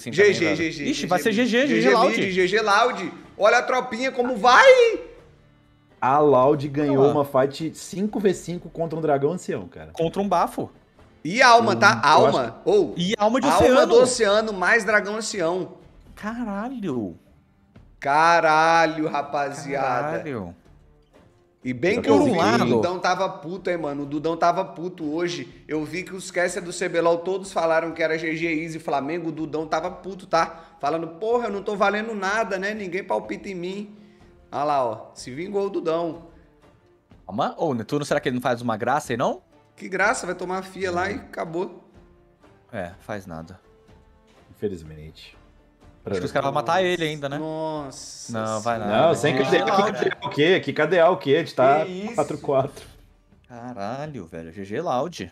assim também, velho. GG. Ixi, vai ser GG Loud. GG Loud. Olha a tropinha como vai. A Loud ganhou uma fight 5v5 contra um dragão ancião, cara. Contra um bafo. E alma, tá? Alma. E alma de alma oceano. do oceano mais dragão ancião. Caralho, rapaziada. Caralho. E bem que eu vi que o Dudão tava puto, hein, mano. O Dudão tava puto hoje. Eu vi que os casters do CBLOL todos falaram que era GG Easy Flamengo. O Dudão tava puto, tá? Falando, porra, eu não tô valendo nada, né? Ninguém palpita em mim. Olha lá, ó. Se vingou o Dudão. Calma. Ô, Netuno, será que ele não faz uma graça aí, não? Que graça, vai tomar a FIA lá e acabou. É, faz nada. Infelizmente. Acho que os caras vão matar ele ainda, né? Nossa. Não, vai nada. Não, sem KDA o quê? Que KDA o quê? A gente tá 4-4. Caralho, velho. GG Loud.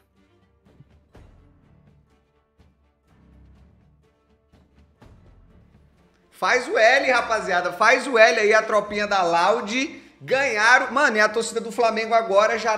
Faz o L, rapaziada. Faz o L aí, a tropinha da Loud. Ganharam. Mano, e a torcida do Flamengo agora já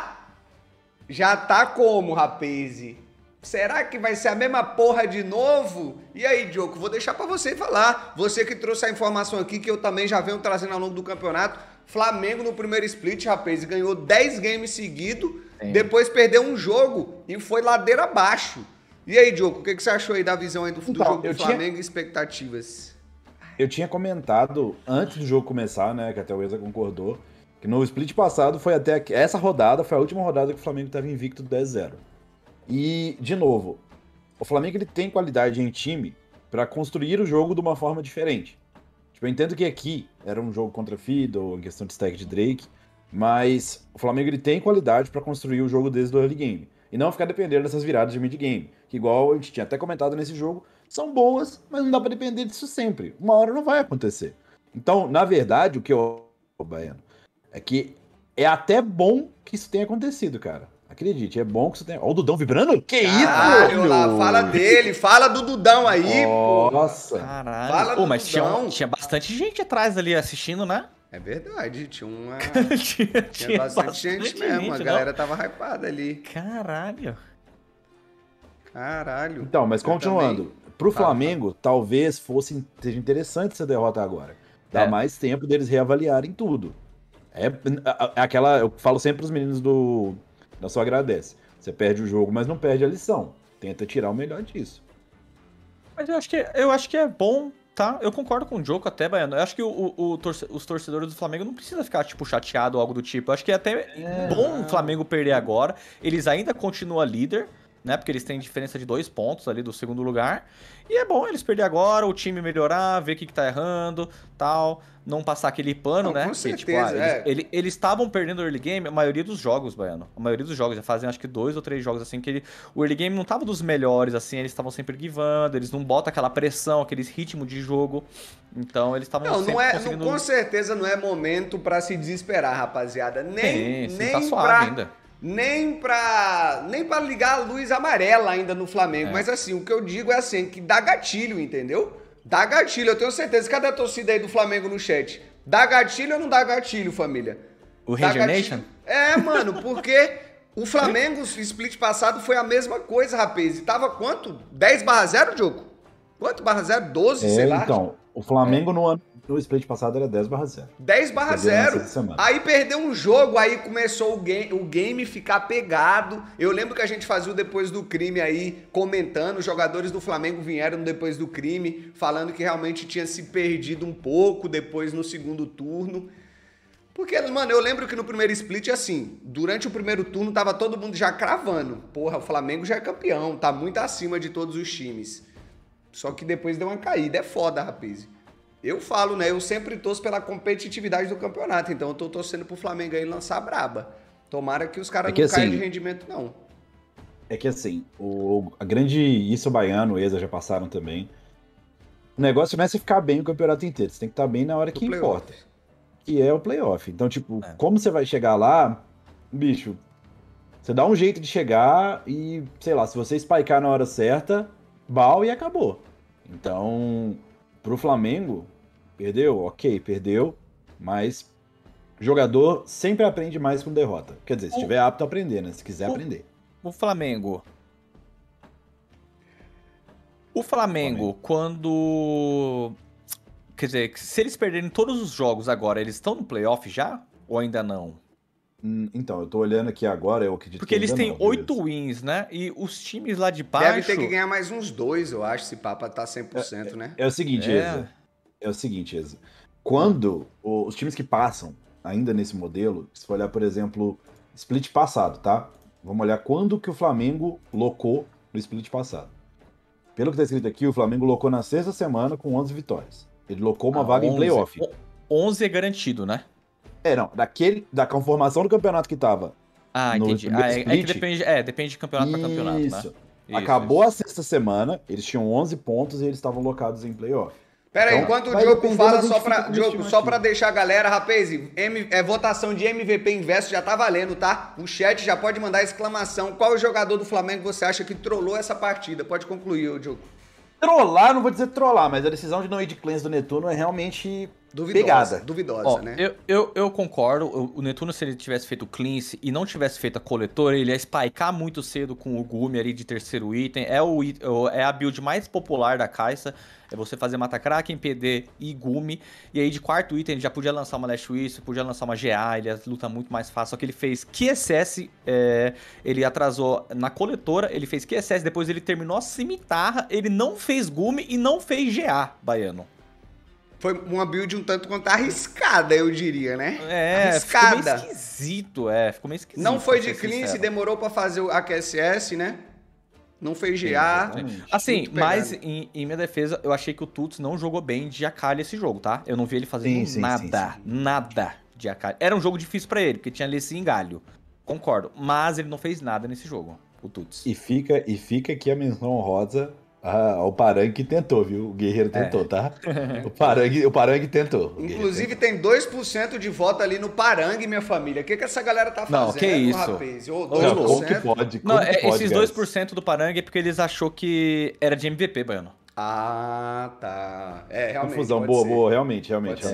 tá como, rapaz? Será que vai ser a mesma porra de novo? E aí, Diogo, vou deixar pra você falar. Você que trouxe a informação aqui, que eu também já venho trazendo ao longo do campeonato. Flamengo no primeiro split, rapaz, ganhou 10 games seguidos, depois perdeu um jogo e foi ladeira abaixo. E aí, Diogo, o que você achou aí da visão aí do jogo do Flamengo e expectativas? Eu tinha comentado antes do jogo começar, né, que até o Eza concordou, que no split passado foi até essa rodada, foi a última rodada que o Flamengo estava invicto do 10-0. E, de novo, o Flamengo ele tem qualidade em time para construir o jogo de uma forma diferente. Tipo, eu entendo que aqui era um jogo contra Fiddle, em questão de stack de Drake, mas o Flamengo ele tem qualidade para construir o jogo desde o early game. E não ficar dependendo dessas viradas de mid game, que igual a gente tinha até comentado nesse jogo, são boas, mas não dá para depender disso sempre. Uma hora não vai acontecer. Então, na verdade, o que eu... Baiano, é que é até bom que isso tenha acontecido, cara. Acredite, é bom que você tenha... Ó, o Dudão vibrando? Que Caralho, isso? lá, fala dele, fala do Dudão aí, pô. Nossa. Caralho. Fala do mas Dudão. tinha bastante gente atrás ali assistindo, né? É verdade, tinha tinha bastante gente mesmo, a galera não? tava hypada ali. Caralho. Caralho. Então, mas continuando, pro Fala, Flamengo, talvez seja interessante essa derrota agora. Dá mais tempo deles reavaliarem tudo. É aquela, eu falo sempre pros meninos da sua agradece. Você perde o jogo, mas não perde a lição. Tenta tirar o melhor disso. Mas eu acho que é bom, tá? Eu concordo com o Diogo até, Baiano. Eu acho que os torcedores do Flamengo não precisam ficar, tipo, chateado ou algo do tipo. Eu acho que é até bom o Flamengo perder agora. Eles ainda continuam líder, né? Porque eles têm diferença de 2 pontos ali do segundo lugar. E é bom eles perder agora, o time melhorar, ver o que tá errando, tal. Não passar aquele pano, né? Com certeza, eles estavam perdendo o early game, a maioria dos jogos, Baiano. A maioria dos jogos, já fazem acho que 2 ou 3 jogos assim, que o early game não tava dos melhores, assim, eles estavam sempre givando, eles não botam aquela pressão, aquele ritmo de jogo. Então eles estavam sempre conseguindo... Com certeza não é momento pra se desesperar, rapaziada. Nem tá suave ainda. Nem pra ligar a luz amarela ainda no Flamengo. Mas assim, o que eu digo é assim, que dá gatilho, entendeu? Dá gatilho, eu tenho certeza. Cadê a torcida aí do Flamengo no chat? Dá gatilho ou não dá gatilho, família? O Ranger Nation? É, mano, porque o Flamengo, o split passado, foi a mesma coisa, rapaz. E tava quanto? 10/0, Diogo? Quanto barra 0? 12, sei lá. Então, o Flamengo no split passado era 10/0. 10/0. Aí perdeu um jogo, aí começou o game ficar pegado. Eu lembro que a gente fazia o Depois do Crime aí, comentando. Os jogadores do Flamengo vieram depois do crime, falando que realmente tinha se perdido um pouco depois no segundo turno. Porque, mano, eu lembro que no primeiro split, assim, durante o primeiro turno tava todo mundo já cravando. Porra, o Flamengo já é campeão, tá muito acima de todos os times. Só que depois deu uma caída. É foda, rapaz. Eu falo, né? Eu sempre torço pela competitividade do campeonato. Então eu tô torcendo pro Flamengo aí lançar braba. Tomara que os caras não caiam de rendimento, não. É que assim, a grande... Isso o Baiano, o Eza já passaram também. O negócio começa a ficar bem o campeonato inteiro. Você tem que estar bem na hora que importa. Que é o playoff. Então, tipo, como você vai chegar lá, bicho, você dá um jeito de chegar e, sei lá, se você spikear na hora certa, bal e acabou. Então, pro Flamengo, perdeu? Ok, perdeu, mas jogador sempre aprende mais com derrota. Quer dizer, se estiver apto a aprender, né? Se quiser aprender. O Flamengo O Flamengo, quando... Quer dizer, se eles perderem todos os jogos agora, eles estão no playoff já? Ou ainda não? Então, eu tô olhando aqui agora, eu acredito porque que eles têm não, 8 wins, né? E os times lá de baixo... Deve ter que ganhar mais uns 2, eu acho, se papa tá 100%, né? É o seguinte, Eza. É o seguinte, Eza. Quando os times que passam ainda nesse modelo, se for olhar, por exemplo, split passado, tá? Vamos olhar quando que o Flamengo locou no split passado. Pelo que tá escrito aqui, o Flamengo locou na sexta semana com 11 vitórias. Ele locou uma vaga 11, em playoff. 11 é garantido, né? Não, da conformação do campeonato que tava. Entendi. É que depende de campeonato pra campeonato, né? Isso. Acabou a sexta semana, eles tinham 11 pontos e eles estavam locados em playoff. Pera aí, enquanto o Diogo fala, só pra deixar a galera, rapaz, votação de MVP Invest já tá valendo, tá? O chat já pode mandar exclamação. Qual o jogador do Flamengo você acha que trollou essa partida? Pode concluir, Diogo. Trollar, não vou dizer trollar, mas a decisão de não ir de cleanse do Netuno é realmente duvidosa, né? Eu concordo. O Netuno, se ele tivesse feito cleanse e não tivesse feito a coletora, ele ia spikear muito cedo com o Gumi ali de terceiro item. É a build mais popular da Caixa. É você fazer Mata-Kraken, PD e Gumi. E aí de quarto item ele já podia lançar uma Last Whisper, podia lançar uma GA, ele luta muito mais fácil. Só que ele fez QSS, ele atrasou na coletora, ele fez QSS, depois ele terminou a cimitarra, ele não fez Gumi e não fez GA, Baiano. Foi uma build um tanto quanto arriscada, eu diria, né? Arriscada. Ficou meio esquisito. Não foi de cleanse, demorou pra fazer a QSS, né? Não fez GA. Assim, mas em minha defesa, eu achei que o Tuts não jogou bem de Akali esse jogo, tá? Eu não vi ele fazendo nada de Akali. Era um jogo difícil pra ele, porque tinha Lessie e Galho. Concordo. Mas ele não fez nada nesse jogo, o Tuts. E fica aqui a menção honrosa ao Parangue que tentou, viu? O Guerreiro tentou, tá? O Parangue tentou. Inclusive tem 2% de voto ali no Parangue, minha família. O que essa galera tá fazendo, não, que isso? Rapaz? Como que pode? Esses 2% do Parangue é porque eles achou que era de MVP, Baiano. Ah, tá. Realmente. Confusão boa, realmente.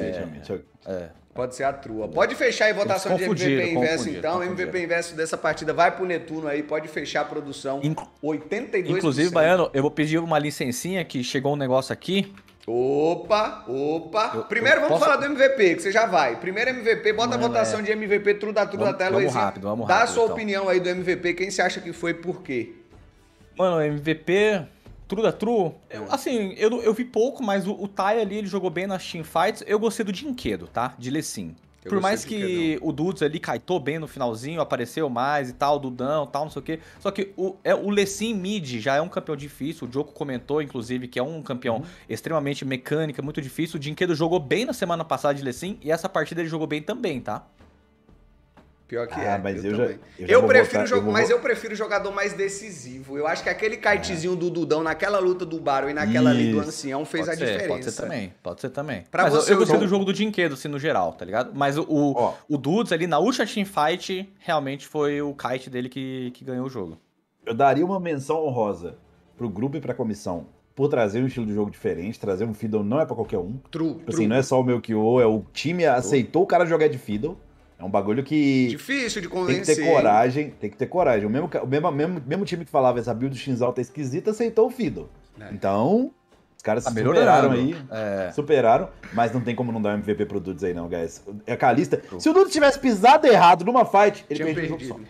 Pode ser a trua. Pode fechar aí votação de MVP Invest, então. MVP Invest dessa partida vai pro Netuno aí, pode fechar a produção. 82%. Inclusive, Baiano, eu vou pedir uma licencinha que chegou um negócio aqui. Opa! Primeiro vamos falar do MVP, que você já vai. Primeiro MVP, bota a votação de MVP, true da tela. Vamos rápido. Dá a sua opinião aí do MVP, quem você acha que foi, por quê? Mano, MVP... True. Eu vi pouco, mas o Tai ali, ele jogou bem nas teamfights. Eu gostei do Dinquedo, tá? De Lecim. Por mais que o Dudes ali kaitou bem no finalzinho, apareceu mais e tal, Dudão e tal, não sei o quê. Só que o Lecim mid já é um campeão difícil. O Joko comentou, inclusive, que é um campeão extremamente mecânico, muito difícil. O Dinquedo jogou bem na semana passada de Lecim e essa partida ele jogou bem também, tá? Pior que mas eu prefiro jogador mais decisivo. Eu acho que aquele kitezinho do Dudão naquela luta do Baro e naquela ali do Ancião fez a diferença. Pode ser também. Mas eu gostei do jogo do Dinquedo, assim, no geral, tá ligado? Mas o Dudes ali na última teamfight, realmente foi o kite dele que ganhou o jogo. Eu daria uma menção honrosa pro grupo e pra comissão por trazer um estilo de jogo diferente, trazer um Fiddle não é pra qualquer um. True. Assim, não é só o meu Kyo, o time aceitou o cara jogar de Fiddle. É um bagulho que... Difícil de convencer. Tem que ter coragem. O mesmo time que falava essa build do Shinzal tá esquisita, aceitou o Fiddle. Então, os caras superaram aí. Superaram, mas não tem como não dar um MVP pro Dudes aí não, guys. É a Kalista. Se o Dudes tivesse pisado errado numa fight, ele perdeu o jogo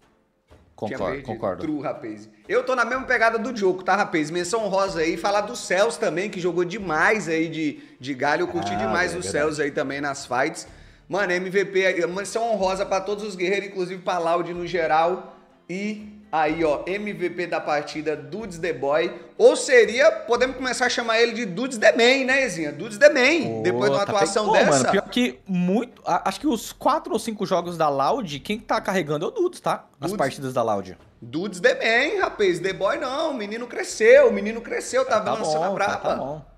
só. Concordo. True, rapaz. Eu tô na mesma pegada do Diogo, tá, rapaz? Menção rosa aí. Falar do Cells também, que jogou demais aí de galho. Eu curti demais o Cells aí também nas fights. Mano, MVP, menção honrosa pra todos os guerreiros, inclusive pra Loud no geral. E aí, ó, MVP da partida, Dudes The Boy. Ou seria, podemos começar a chamar ele de Dudes The Man, né, Ezinha? Dudes The Man, depois de uma atuação dessa. Mano, pior que acho que os 4 ou 5 jogos da Loud, quem tá carregando é o Dudes, tá? As partidas da Loud. Dudes The Man, rapaz, The Boy não, o menino cresceu, tá avançando a braba. Tá bom.